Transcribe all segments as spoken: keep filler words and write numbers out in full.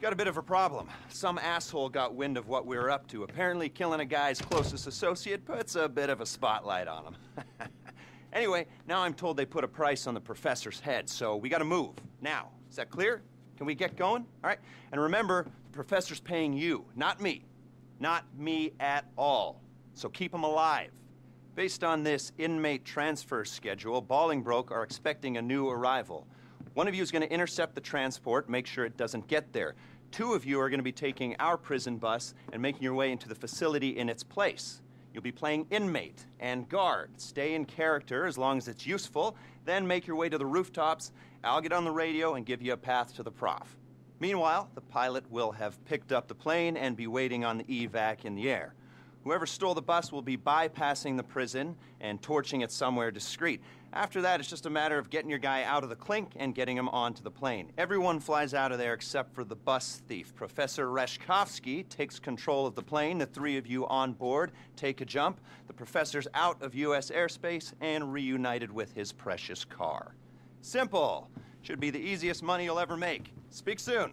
Got a bit of a problem. Some asshole got wind of what we were up to. Apparently killing a guy's closest associate puts a bit of a spotlight on him. Anyway, now I'm told they put a price on the professor's head, so we gotta move. Now, is that clear? Can we get going? All right? And remember, the professor's paying you, not me. Not me at all. So keep him alive. Based on this inmate transfer schedule, Bolingbroke are expecting a new arrival. One of you is going to intercept the transport, make sure it doesn't get there. Two of you are going to be taking our prison bus and making your way into the facility in its place. You'll be playing inmate and guard. Stay in character as long as it's useful, then make your way to the rooftops. I'll get on the radio and give you a path to the prof. Meanwhile, the pilot will have picked up the plane and be waiting on the evac in the air. Whoever stole the bus will be bypassing the prison and torching it somewhere discreet. After that, it's just a matter of getting your guy out of the clink and getting him onto the plane. Everyone flies out of there except for the bus thief. Professor Reshkovsky takes control of the plane. The three of you on board take a jump. The professor's out of U S airspace and reunited with his precious car. Simple. Should be the easiest money you'll ever make. Speak soon.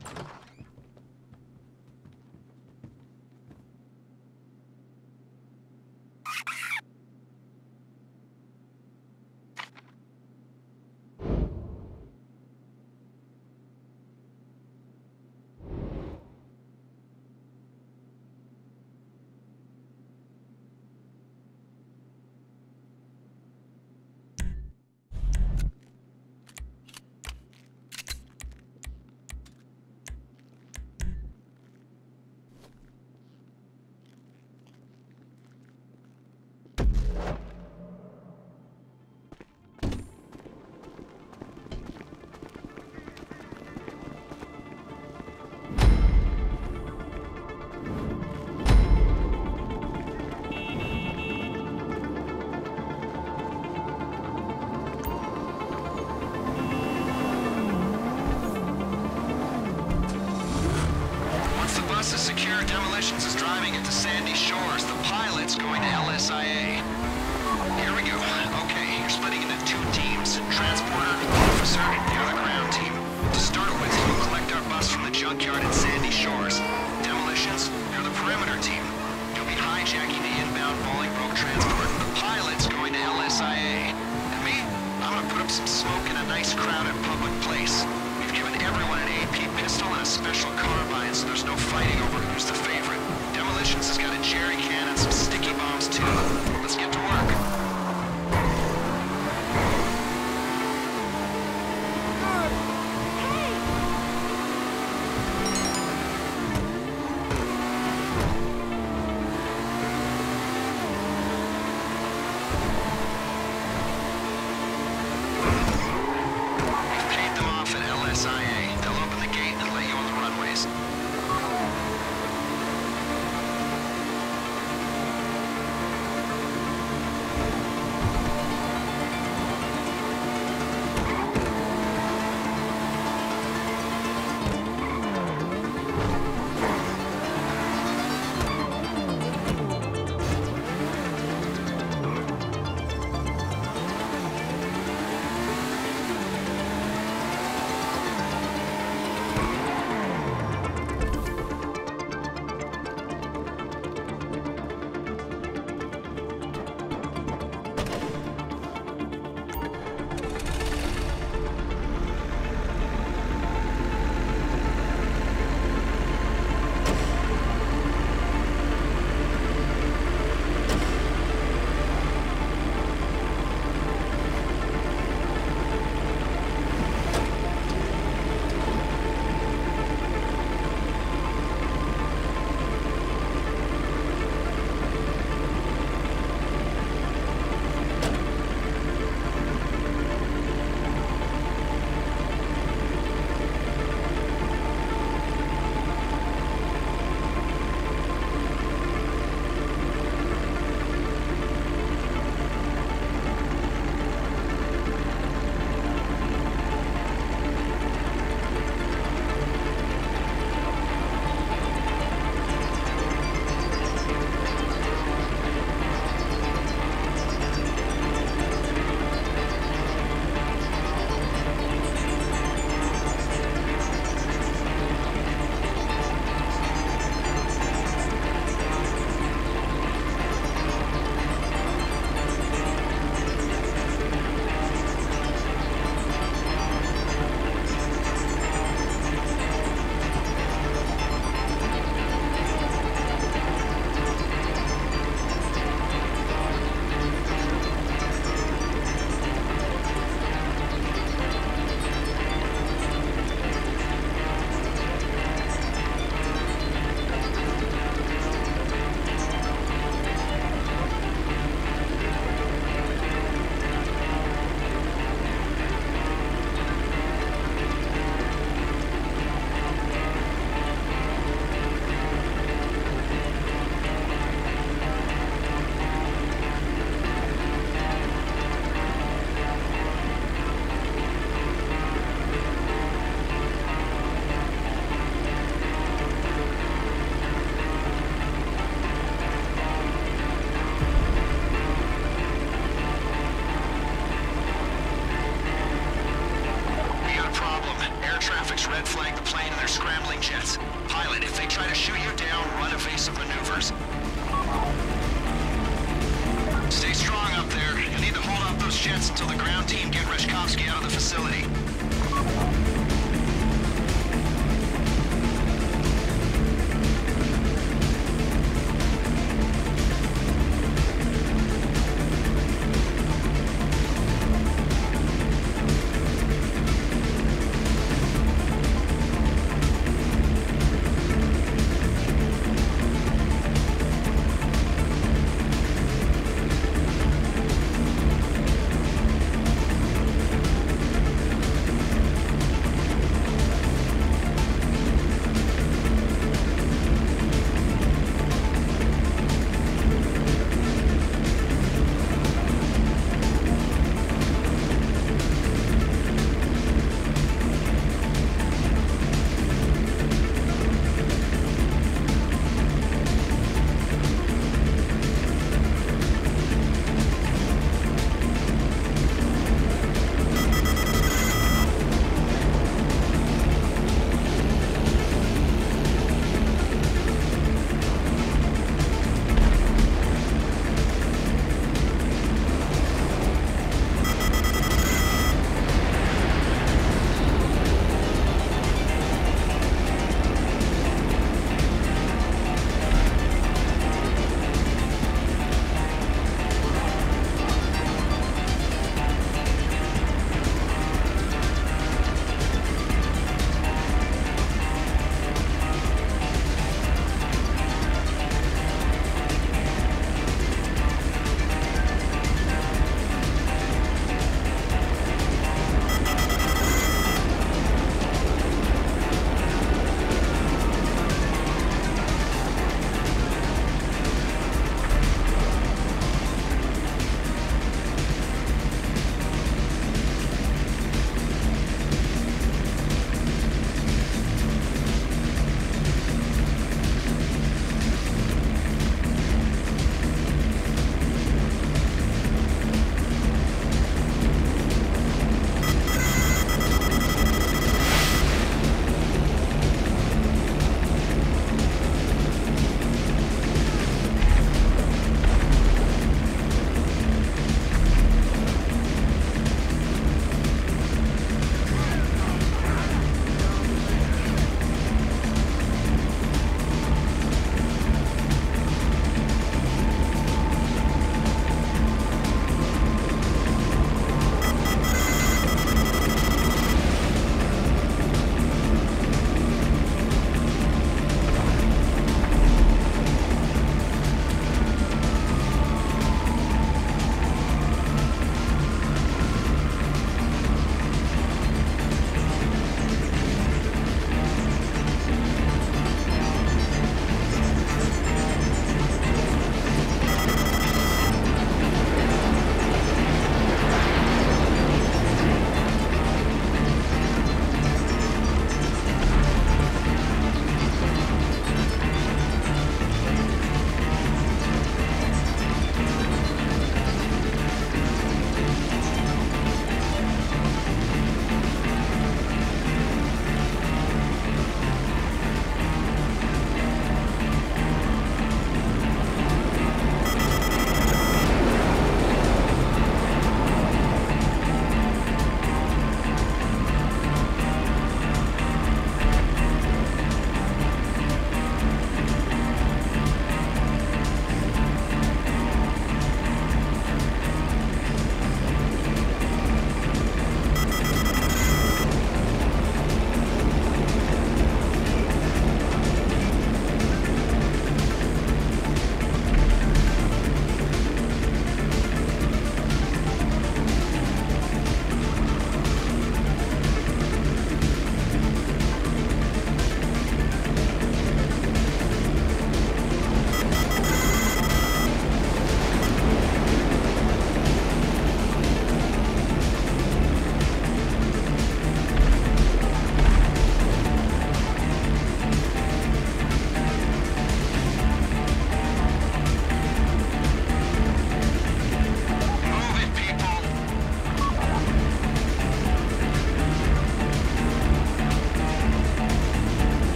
Demolitions is driving it to Sandy Shores. The pilot's going to L S I A. Here we go. Okay, you're splitting into two teams. Transporter, officer, the other ground team. To start with, you'll collect our bus from the junkyard at Sandy Shores. Demolitions, you're the perimeter team. You'll be hijacking the inbound Bolingbroke transport. The pilot's going to L S I A. And me, I'm gonna put up some smoke in a nice crowded public place. We've given everyone an A P pistol and a special carbine, so there's no fighting over who's the favorite. Demolitions has got a jerry can and some sticky bombs too. Let's get to work. team, get Reshkovsky out of the facility.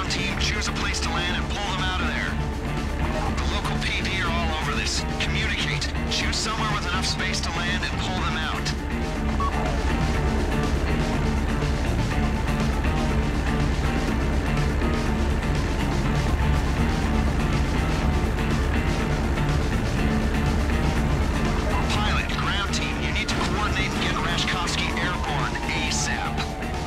ground team, choose a place to land and pull them out of there. The local P D are all over this. Communicate. Choose somewhere with enough space to land and pull them out. Pilot, ground team, you need to coordinate and get Rashkovsky airborne ASAP.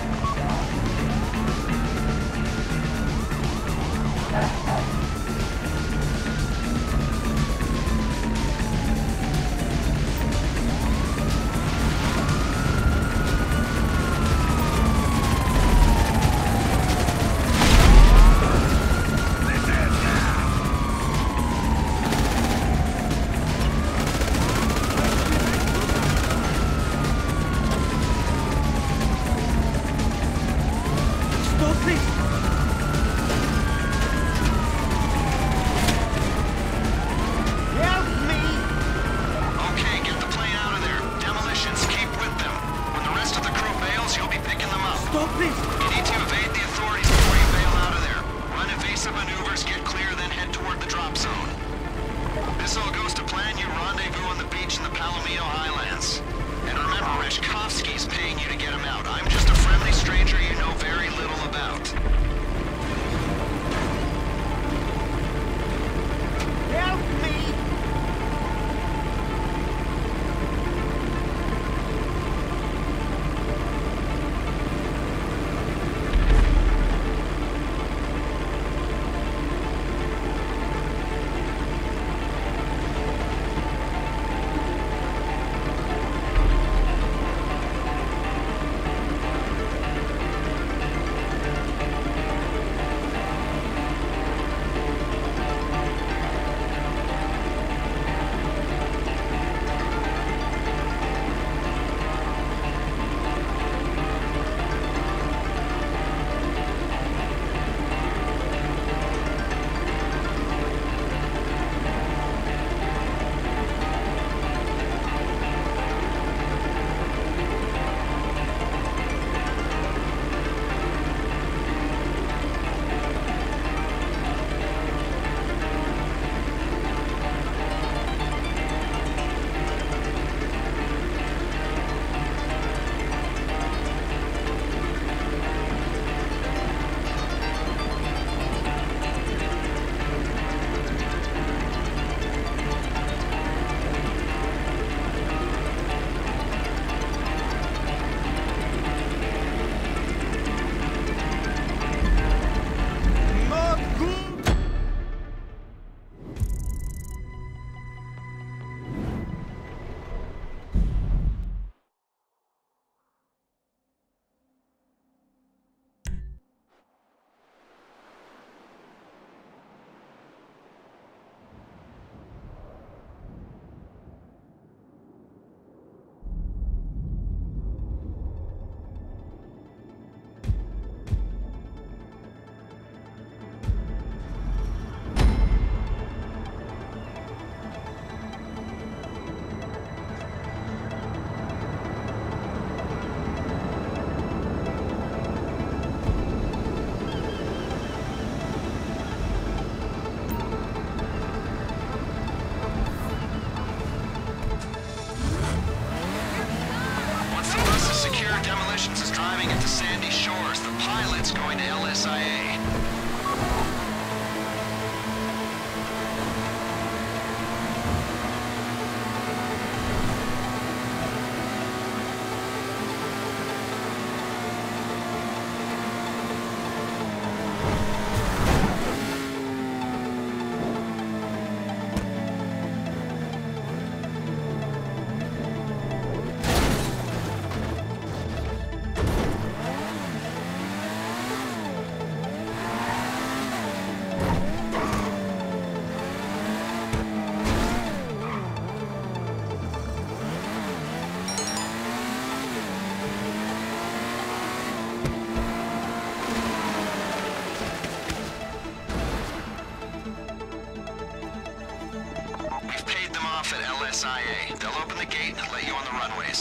S I A. They'll open the gate and let you on the runways.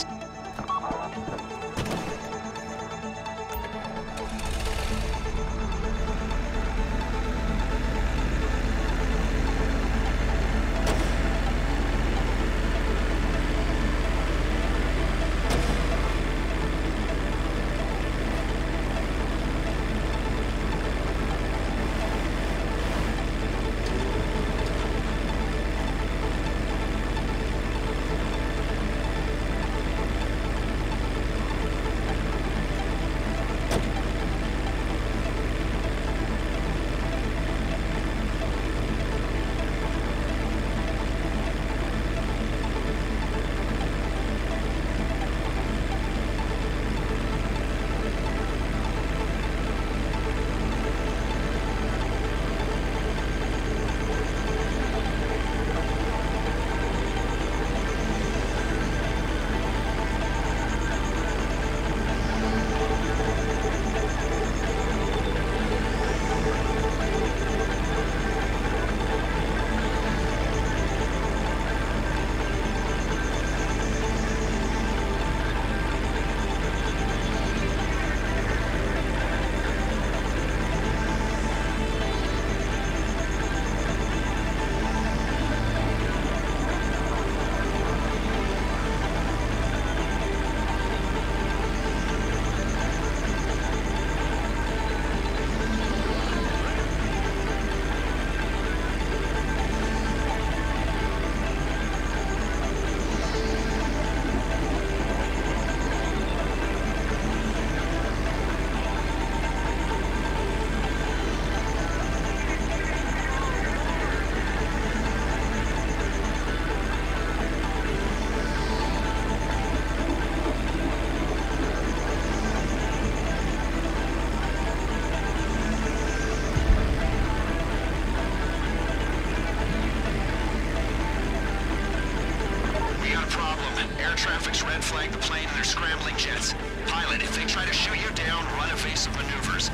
flag the plane and their scrambling jets. Pilot, if they try to shoot you down, run evasive maneuvers.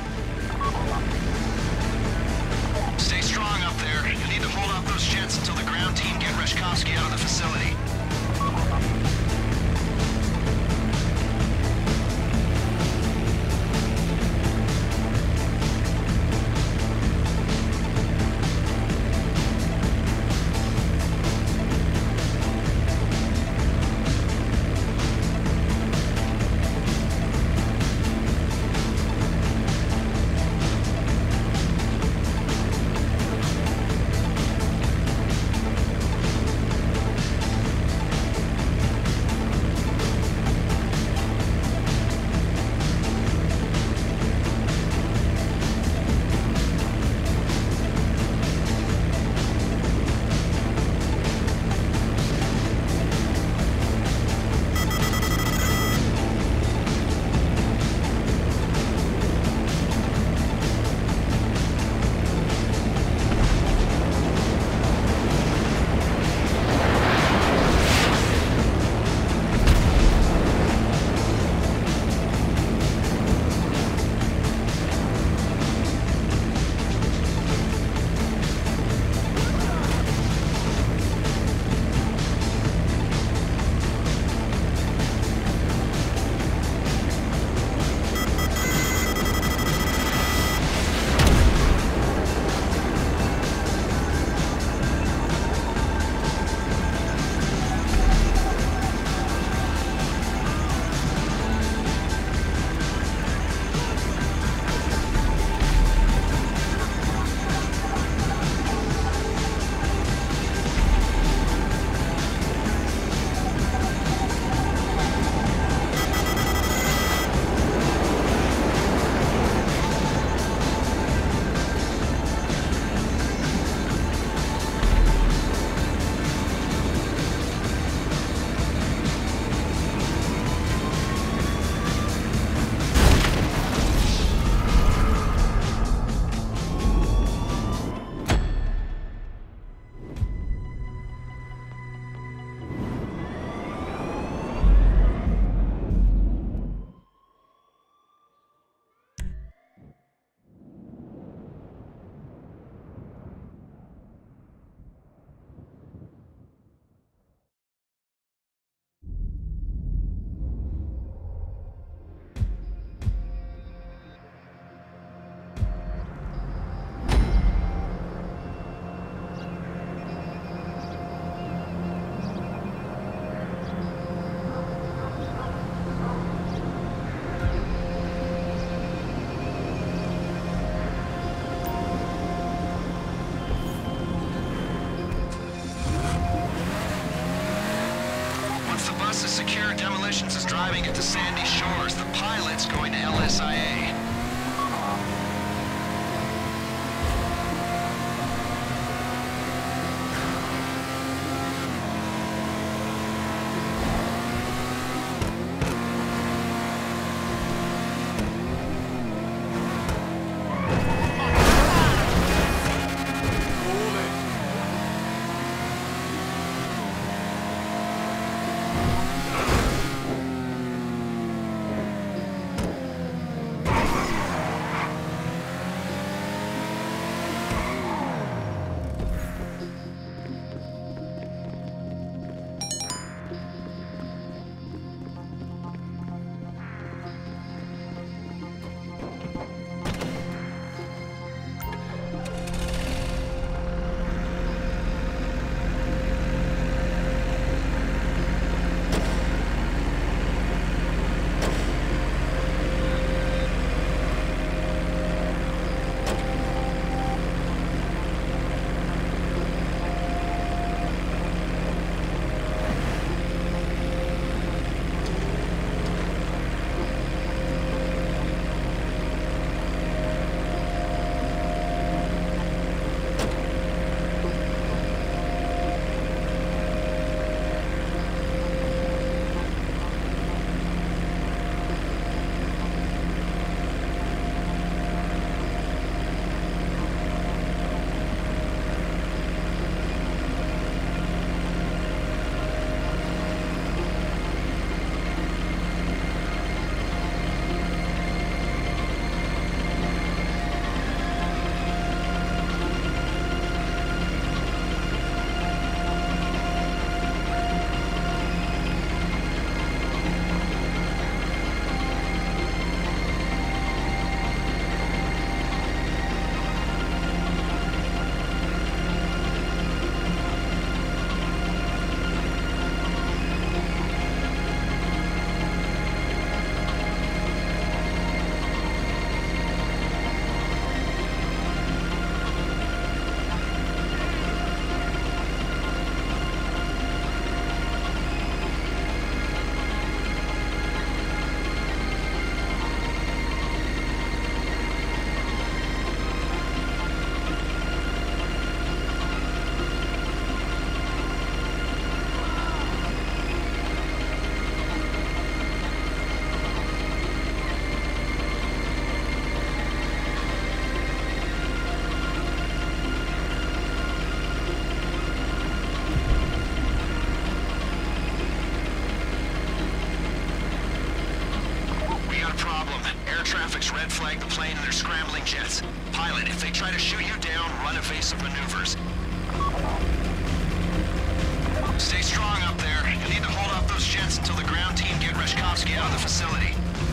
Stay strong up there. You need to hold off those jets until the ground team get Reshkovsky out of the facility. Bus is secure. Demolitions is driving it to Sandy Shores. The pilot's going to L S I A. Just red flag the plane and their scrambling jets. Pilot, if they try to shoot you down, run evasive maneuvers. Stay strong up there. You need to hold off those jets until the ground team get Reshkovsky out of the facility.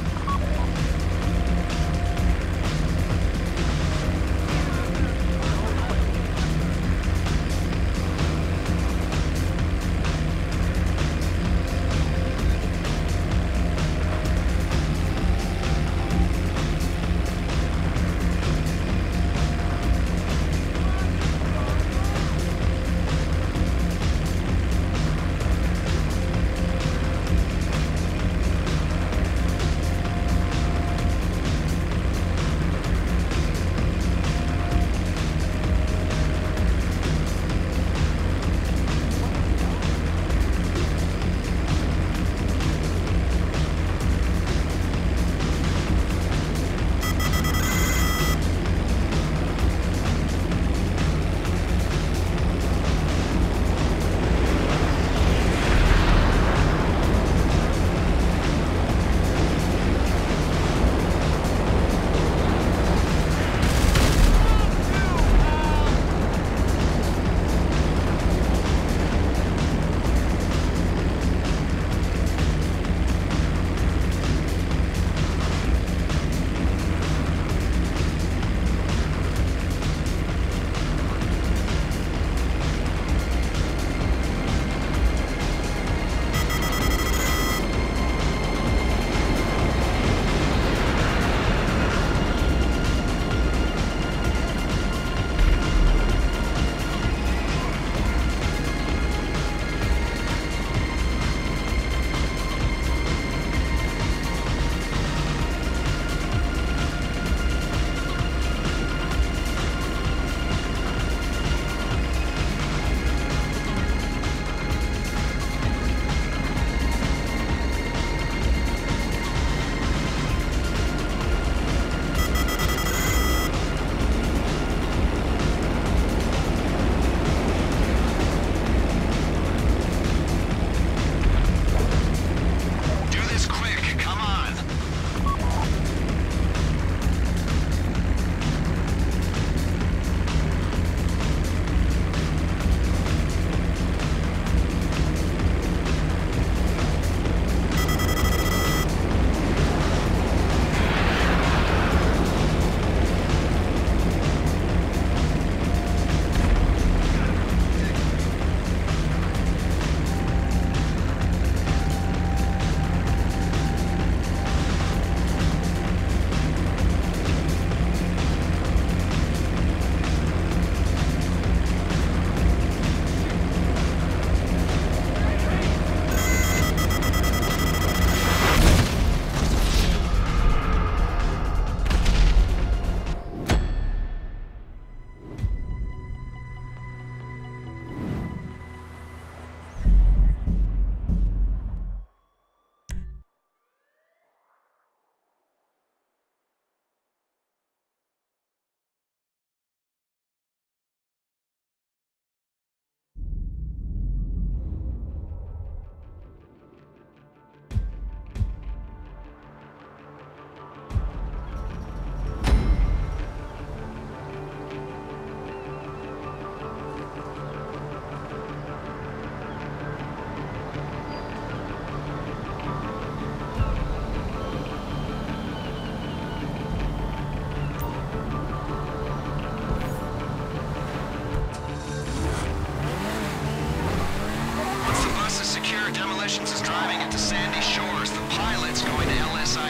Demolitions is driving it to Sandy Shores. The pilot's going to L S I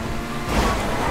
A.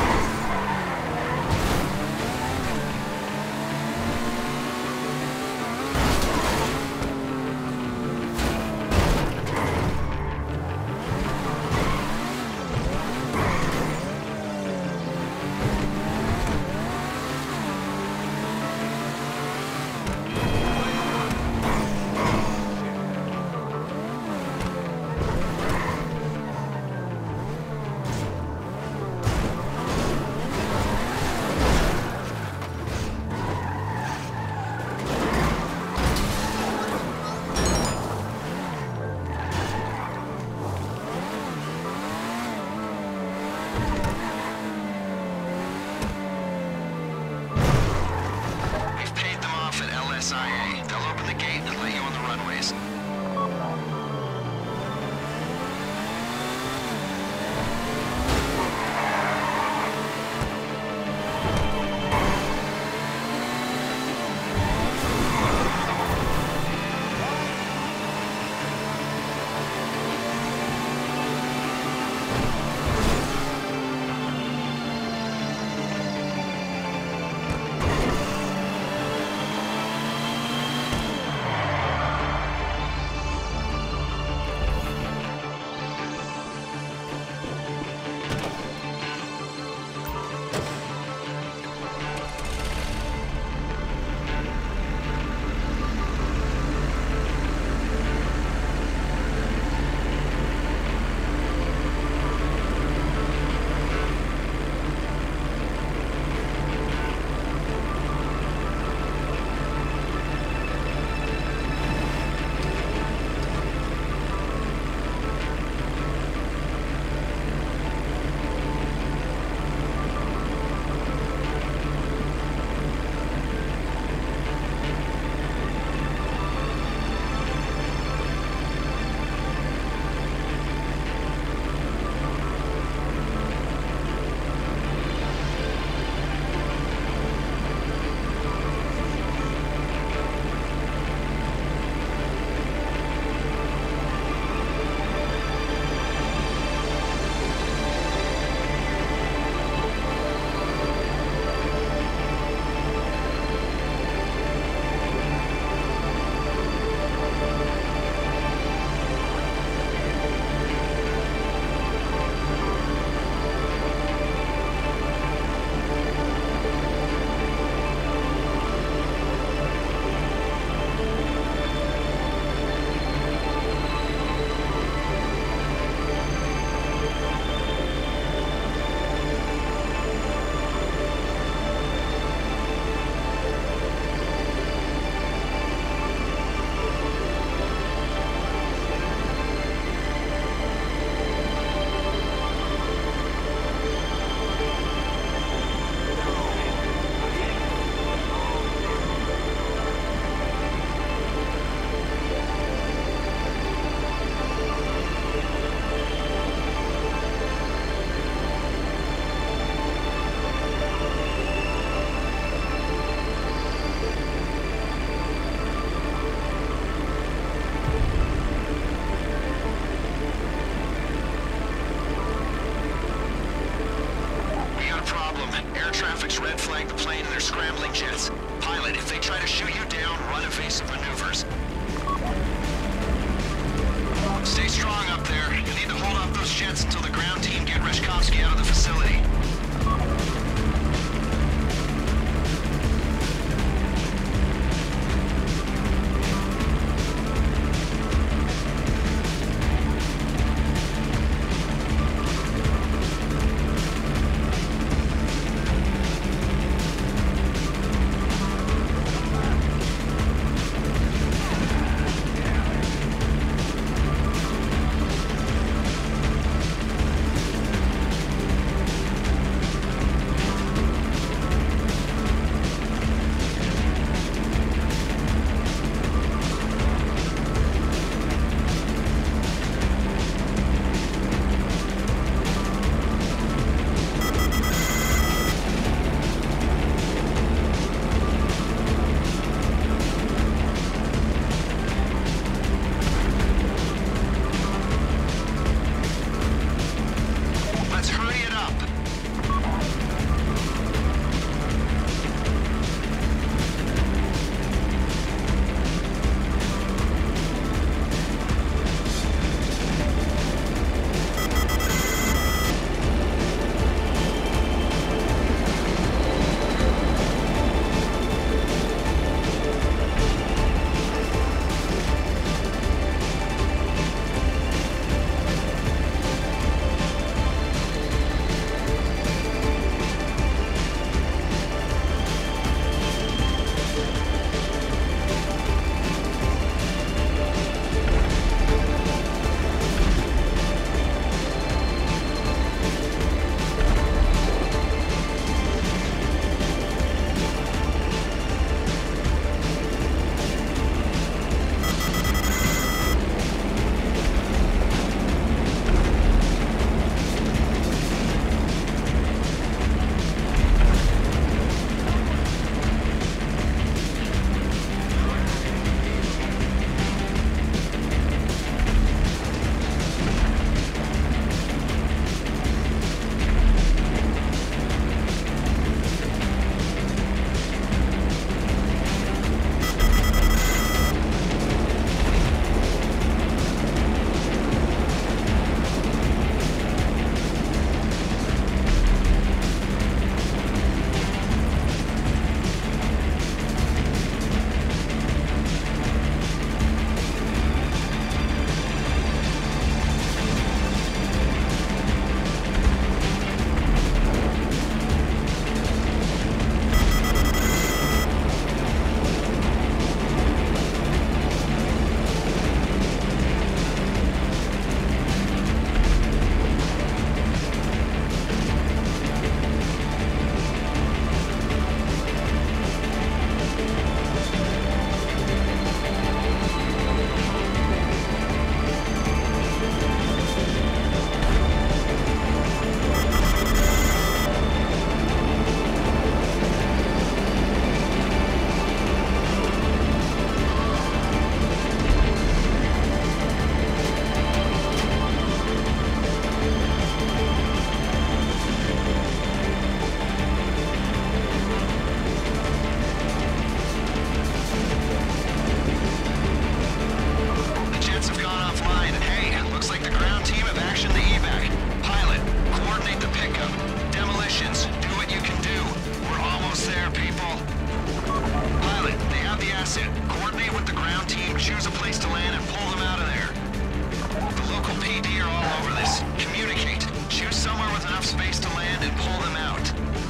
That's it. Coordinate with the ground team, choose a place to land, and pull them out of there. The local P D are all over this. Communicate. Choose somewhere with enough space to land and pull them out.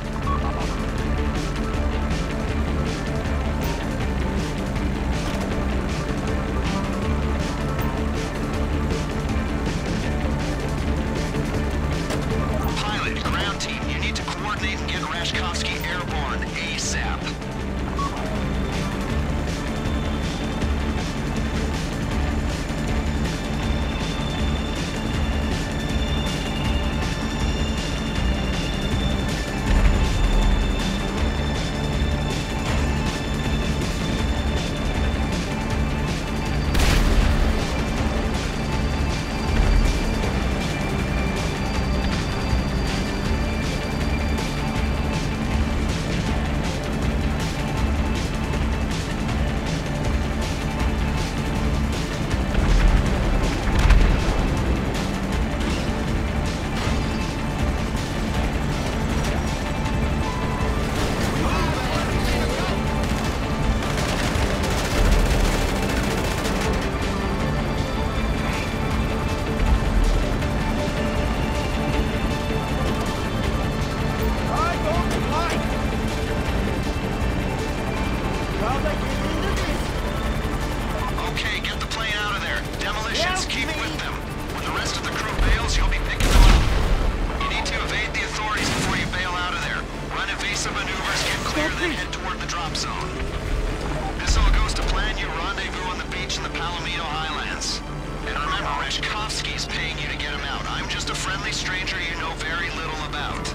Pilot, ground team, you need to coordinate and get Rashkovsky airborne ASAP. Rashkovsky's paying you to get him out. I'm just a friendly stranger you know very little about.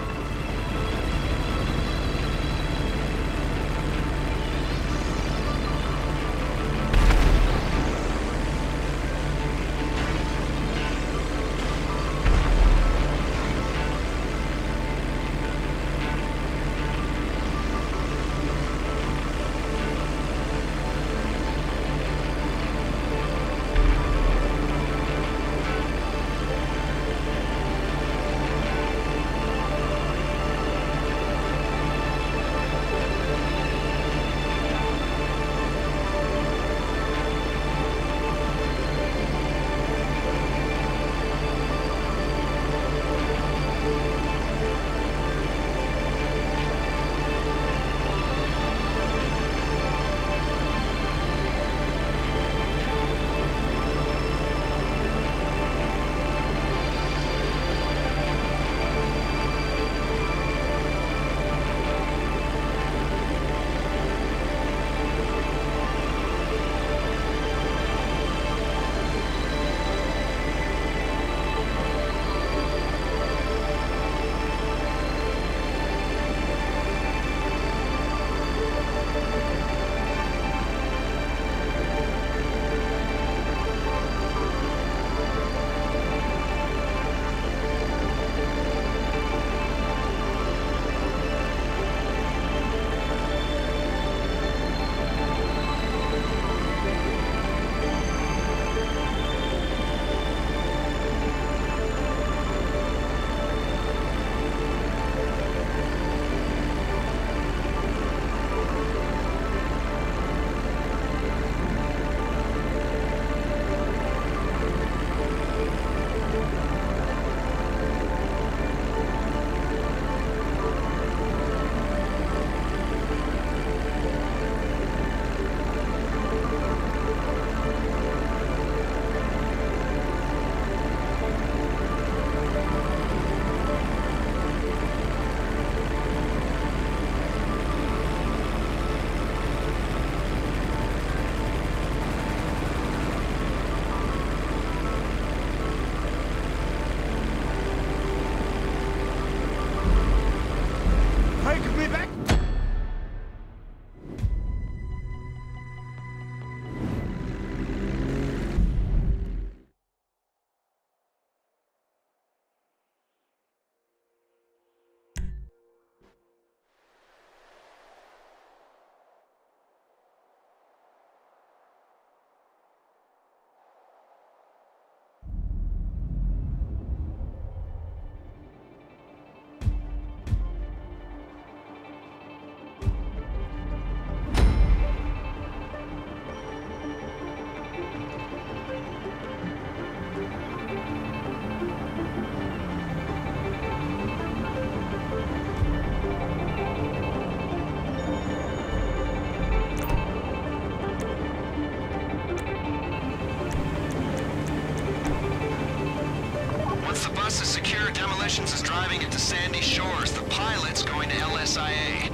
Demolitions is driving it to Sandy Shores. The pilot's going to L S I A.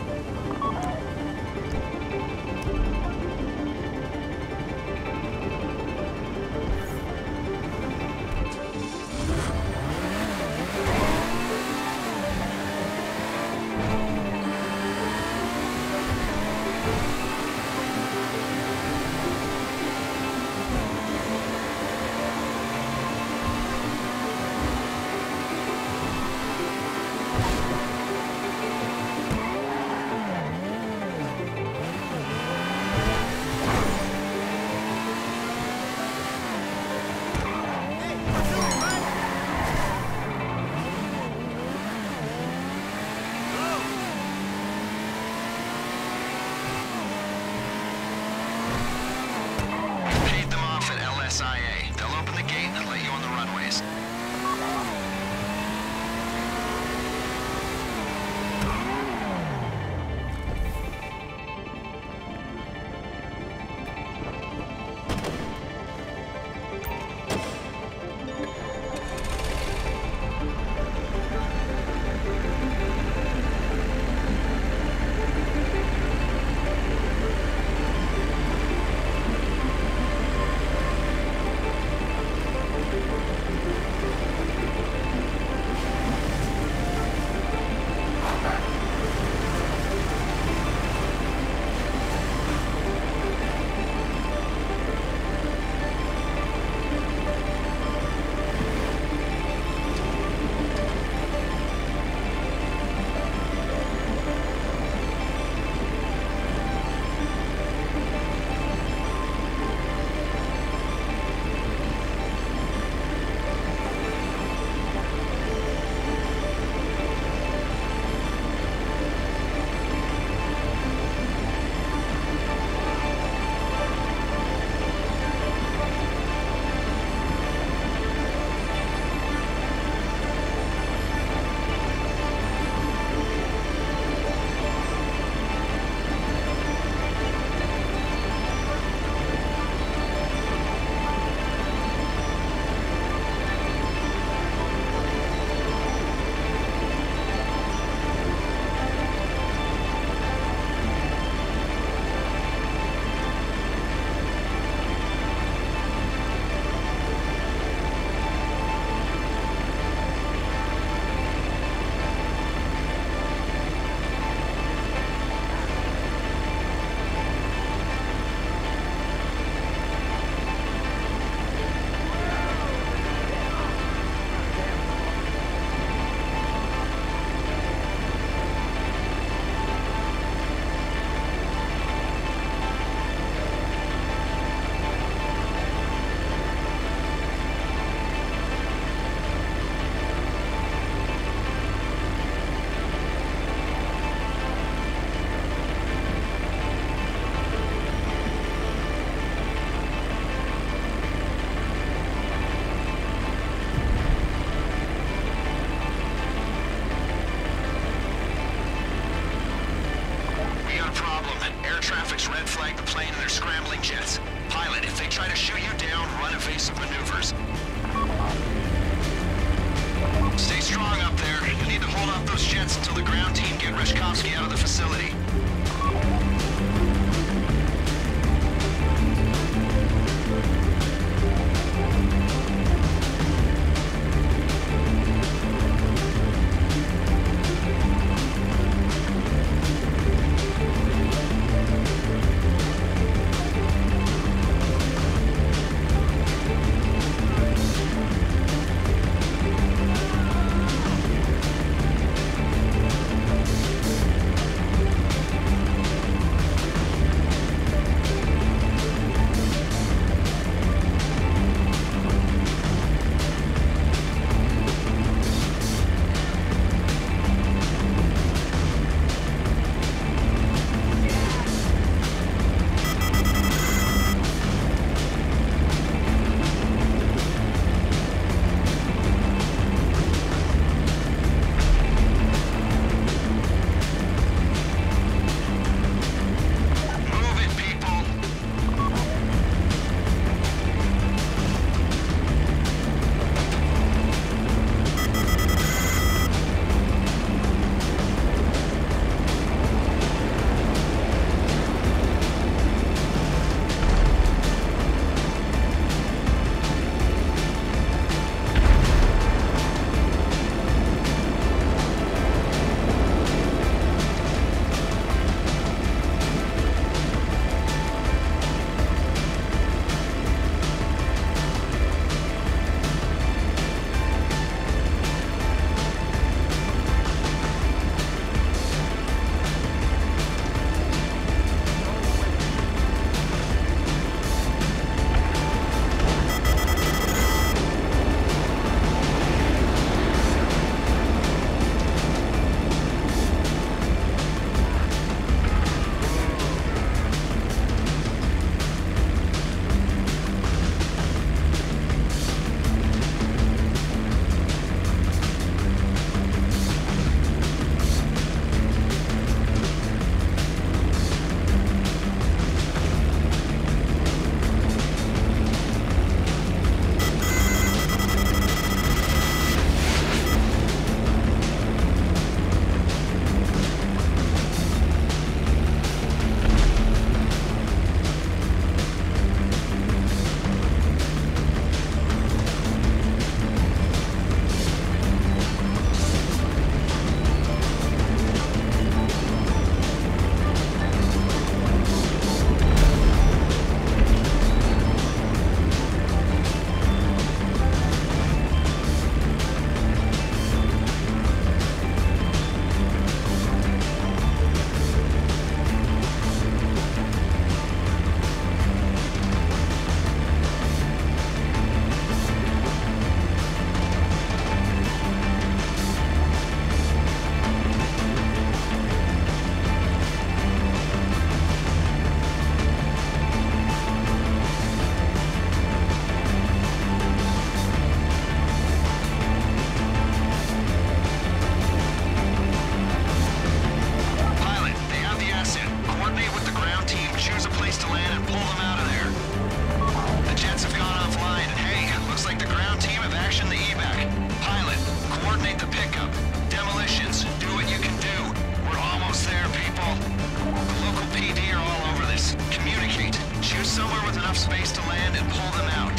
enough space to land and pull them out.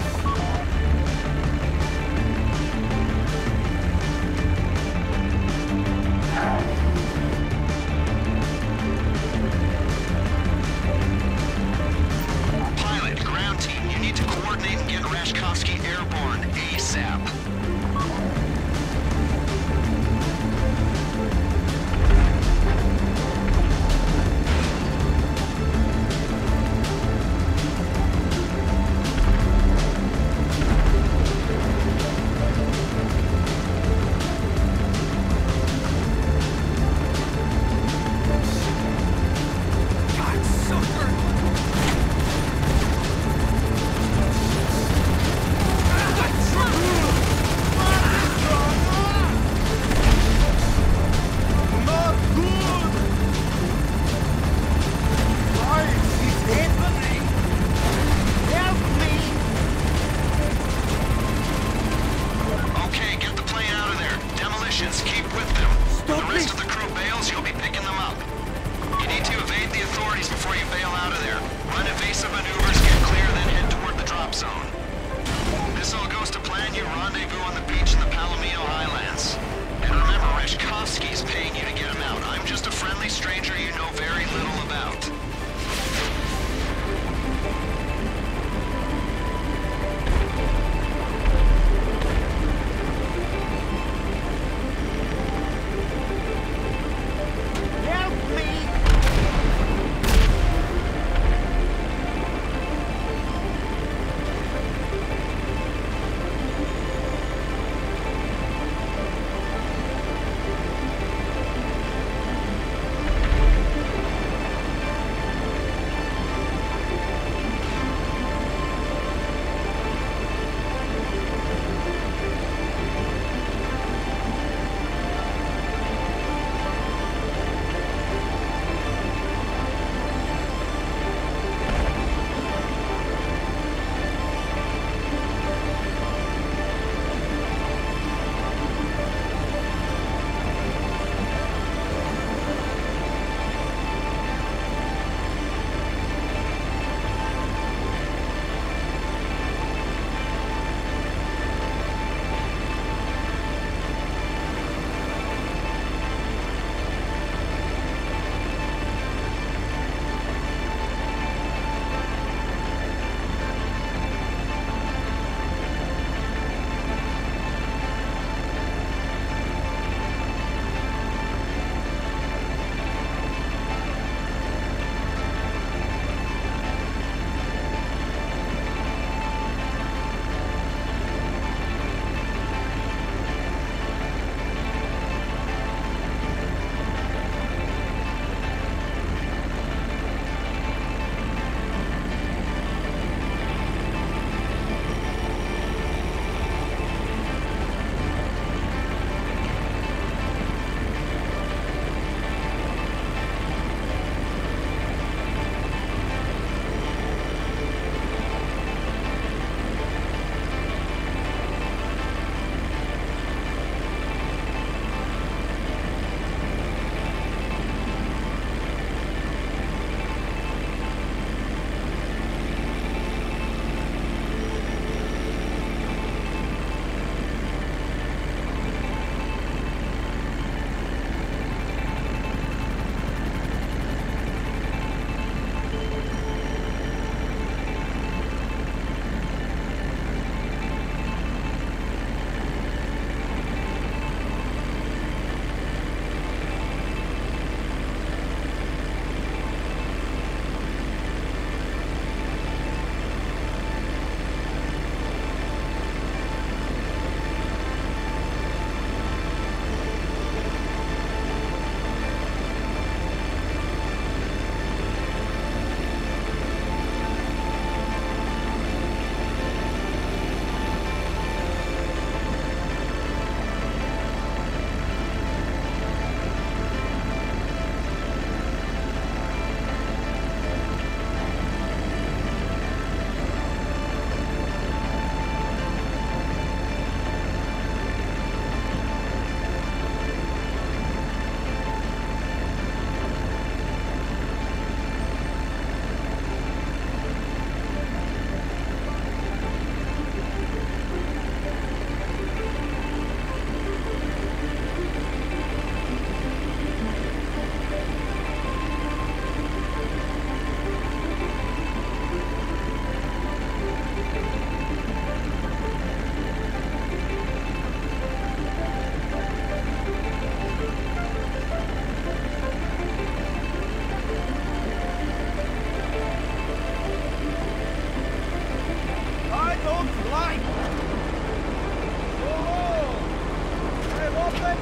Pilot, ground team, you need to coordinate and get Rashkovsky airborne ASAP.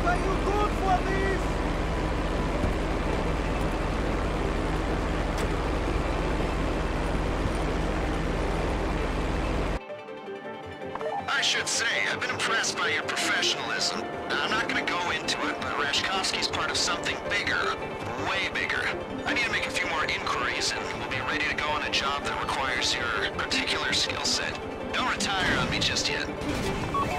are you good for this? I should say, I've been impressed by your professionalism. I'm not gonna go into it, but Rashkovsky's part of something bigger. Way bigger. I need to make a few more inquiries, and we'll be ready to go on a job that requires your particular skill set. Don't retire on me just yet.